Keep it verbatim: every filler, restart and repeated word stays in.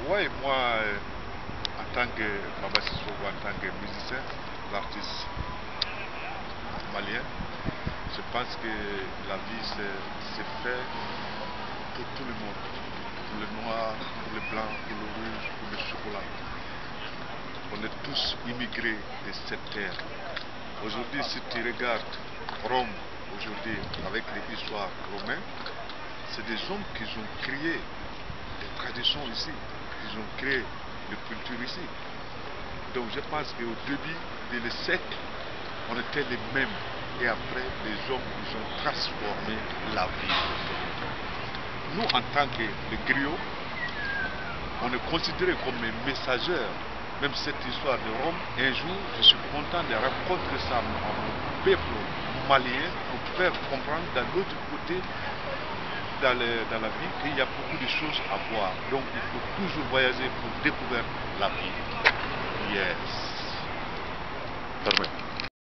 Oui, moi, euh, en tant que Baba Sissoko, en tant que musicien, l'artiste malien, je pense que la vie c'est fait pour tout le monde, pour le noir, pour le blanc, pour le rouge, pour le chocolat. On est tous immigrés de cette terre. Aujourd'hui, si tu regardes Rome, aujourd'hui, avec les histoires romaines, c'est des hommes qui ont créé des traditions ici, qui ont créé des cultures ici. Donc je pense qu'au début des siècles, on était les mêmes. Et après, les hommes ils ont transformé la vie. Nous, en tant que les griots, on est considérés comme des messagers. Même cette histoire de Rome, un jour, je suis content de rencontrer ça à mon peuple malien pour faire comprendre d'un autre côté dans, le, dans la vie qu'il y a beaucoup de choses à voir. Donc il faut toujours voyager pour découvrir la vie. Yes. Permet.